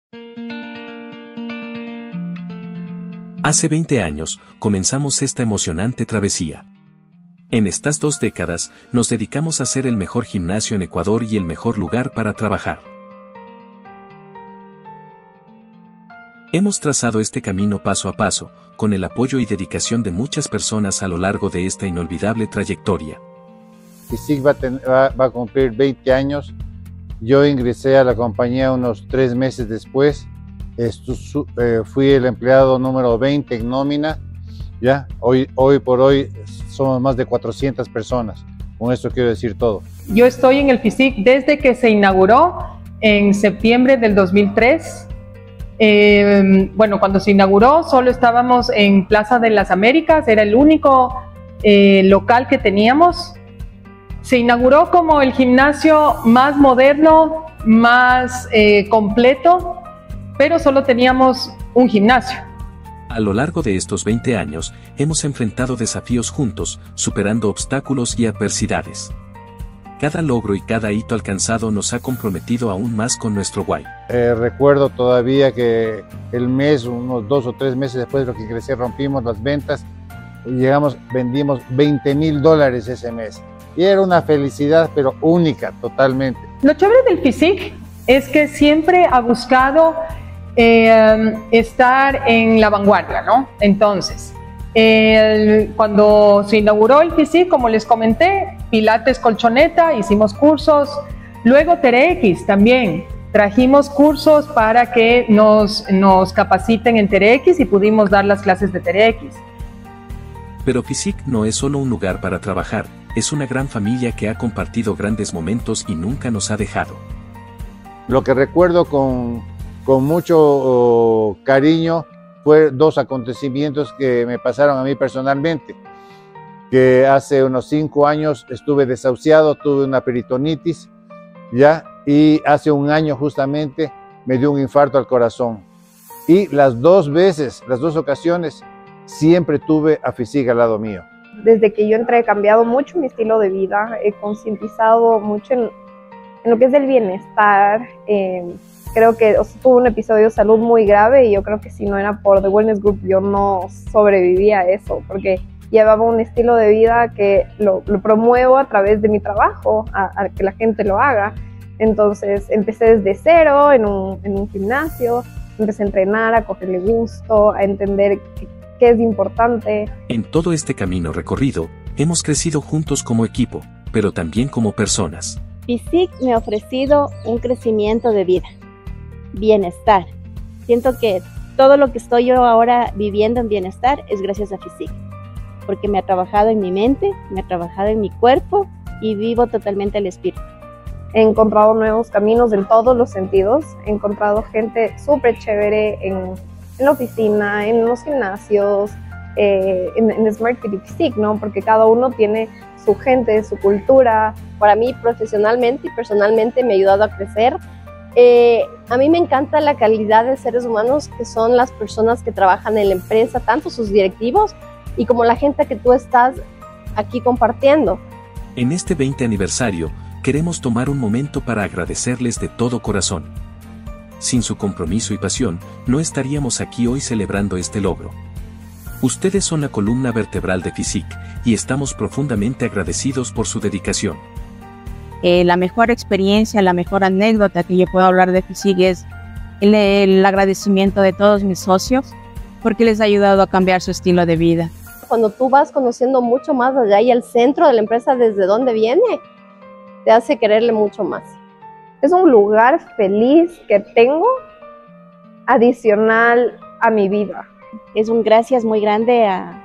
Hace 20 años, comenzamos esta emocionante travesía. En estas 2 décadas, nos dedicamos a ser el mejor gimnasio en Ecuador y el mejor lugar para trabajar. Hemos trazado este camino paso a paso, con el apoyo y dedicación de muchas personas a lo largo de esta inolvidable trayectoria. Physique va a cumplir 20 años. Yo ingresé a la compañía unos 3 meses después. Fui el empleado número 20 en nómina. ¿Ya? Hoy por hoy somos más de 400 personas. Con esto quiero decir todo. Yo estoy en el Physique desde que se inauguró en septiembre del 2003. Cuando se inauguró solo estábamos en Plaza de las Américas, era el único local que teníamos. Se inauguró como el gimnasio más moderno, más completo, pero solo teníamos un gimnasio. A lo largo de estos 20 años, hemos enfrentado desafíos juntos, superando obstáculos y adversidades. Cada logro y cada hito alcanzado nos ha comprometido aún más con nuestro why. Recuerdo todavía que unos 2 o 3 meses después de lo que ingresé, rompimos las ventas y vendimos $20,000 ese mes. Y era una felicidad, pero única, totalmente. Lo chévere del Physique es que siempre ha buscado estar en la vanguardia, ¿no? Entonces, cuando se inauguró el Physique, como les comenté, Pilates colchoneta, hicimos cursos, luego TRX también, trajimos cursos para que nos capaciten en TRX y pudimos dar las clases de TRX. Pero Physique no es solo un lugar para trabajar, es una gran familia que ha compartido grandes momentos y nunca nos ha dejado. Lo que recuerdo con mucho cariño fue 2 acontecimientos que me pasaron a mí personalmente. Que hace unos 5 años estuve desahuciado, tuve una peritonitis, ¿ya? Y hace 1 año justamente me dio un infarto al corazón. Y las 2 ocasiones, siempre tuve a Physique al lado mío. Desde que yo entré he cambiado mucho mi estilo de vida, he concientizado mucho en lo que es el bienestar. Creo que tuve un episodio de salud muy grave y yo creo que si no era por The Wellness Group yo no sobrevivía a eso, porque llevaba un estilo de vida que lo promuevo a través de mi trabajo, a que la gente lo haga. Entonces empecé desde cero en un gimnasio, empecé a entrenar, a cogerle gusto, a entender qué es importante. En todo este camino recorrido, hemos crecido juntos como equipo, pero también como personas. Physique me ha ofrecido un crecimiento de vida, bienestar. Siento que todo lo que estoy yo ahora viviendo en bienestar es gracias a Physique, porque me ha trabajado en mi mente, me ha trabajado en mi cuerpo y vivo totalmente el espíritu. He encontrado nuevos caminos en todos los sentidos, he encontrado gente súper chévere en la oficina, en los gimnasios, en Smart Fit y Physique, ¿no? Porque cada uno tiene su gente, su cultura. Para mí, profesionalmente y personalmente, me ha ayudado a crecer. A mí me encanta la calidad de seres humanos que son las personas que trabajan en la empresa, tanto sus directivos y como la gente que tú estás aquí compartiendo. En este 20 aniversario, queremos tomar un momento para agradecerles de todo corazón. Sin su compromiso y pasión, no estaríamos aquí hoy celebrando este logro. Ustedes son la columna vertebral de Physique y estamos profundamente agradecidos por su dedicación. La mejor experiencia, la mejor anécdota que yo puedo hablar de Physique es el agradecimiento de todos mis socios porque les ha ayudado a cambiar su estilo de vida. Cuando tú vas conociendo mucho más allá y el centro de la empresa desde dónde viene, te hace quererle mucho más. Es un lugar feliz que tengo adicional a mi vida. Es un gracias muy grande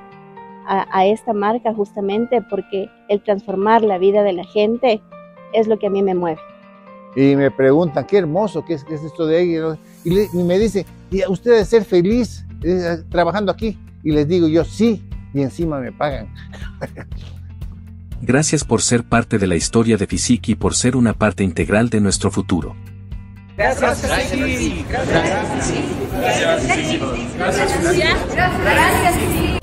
a esta marca justamente porque el transformar la vida de la gente es lo que a mí me mueve. Y me preguntan, qué hermoso, qué es esto de ahí. Y me dicen, ¿y a usted debe ser feliz trabajando aquí? Y les digo yo, sí, y encima me pagan. Gracias por ser parte de la historia de Physique y por ser una parte integral de nuestro futuro. Gracias, Physique. Gracias, Physique. Gracias, Physique. Gracias, Physique.